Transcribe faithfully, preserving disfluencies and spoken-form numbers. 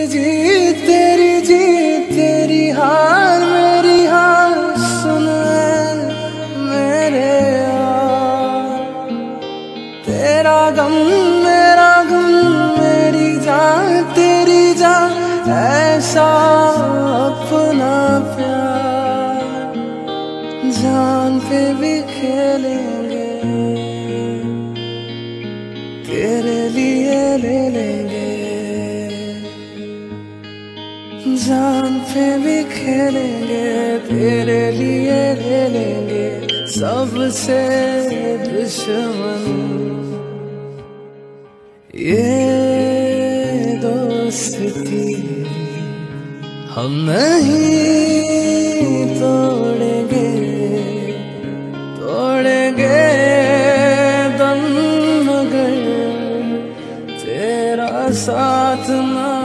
जीत तेरी जीत तेरी हार मेरी हार सुन मेरे यार। तेरा गम मेरा गम मेरी जान तेरी जान ऐसा अपना प्यार जान पे भी खेलेंगे तेरे लिए ले लेंगे जान पे भी खेलेंगे तेरे लिए ले लेंगे सबसे दुश्मन ये दोस्ती हम नहीं तोड़ेंगे तोड़ेंगे दम मगर तेरा साथ ना